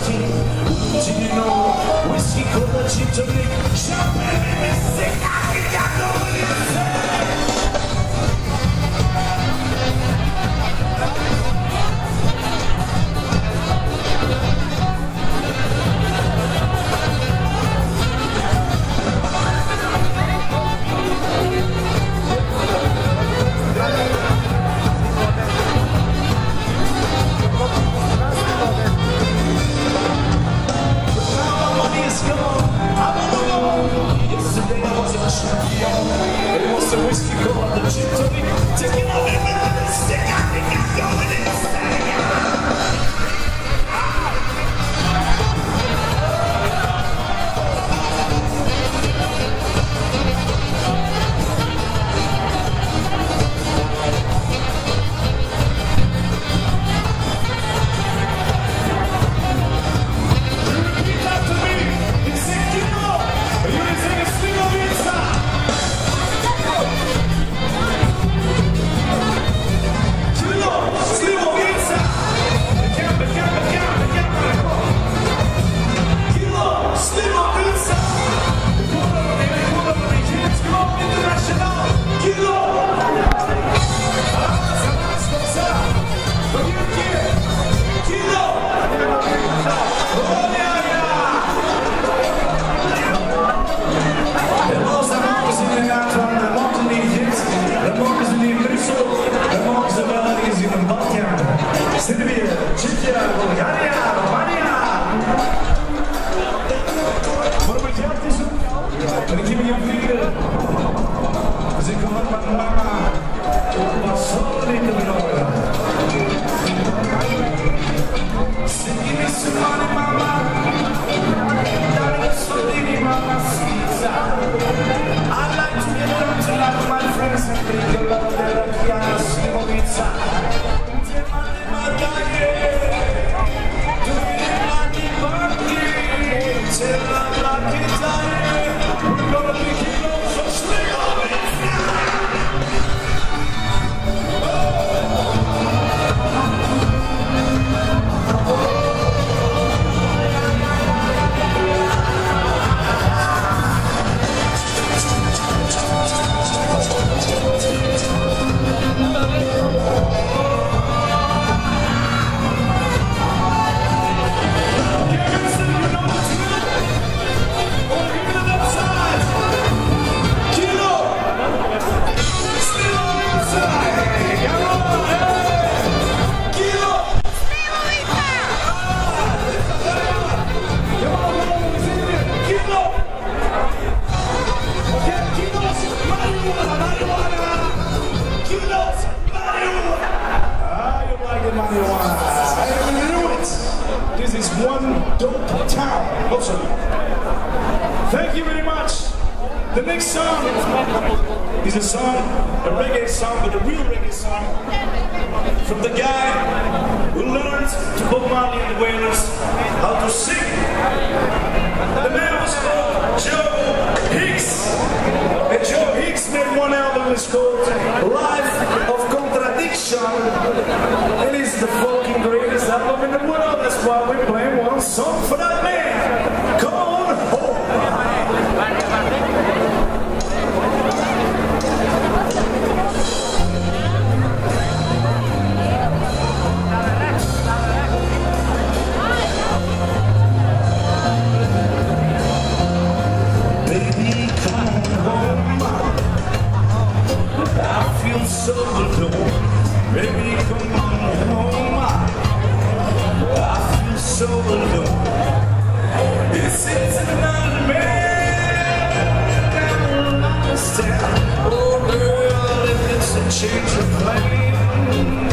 party. Did you know whiskey, cola, gin tonic, champagne and mystic? I know what it says. It was a whiskey cola, the gin tonic, taking on the stick. I think I'm going insane. Repeat after me. It's a kilo. You say a single pizza. Serbia, Czechia, Bulgaria, Romania. Может быть, я пишу? Какие мне выиграли? Зикован мама, посолили много. Сидими с вами, мама, дали солили, мама, сица. I'd like to get down to like my friends and bring a lot of their Kiana Slimovica. This is one dope town. Also, thank you very much. The next song is a song, a reggae song, but a real reggae song from the guy who learned to Bob Marley and the Wailers how to sing. The man was called Joe Hicks. And Joe Hicks made one album that's called Life of Contradiction. It is the fucking greatest album in the world. That's why we're playing one song for that man. Come on home. Baby, come on home. I feel so alone. Baby, come on home. I feel so alone. This is another man I will understand. Oh girl, if it's a change of plan.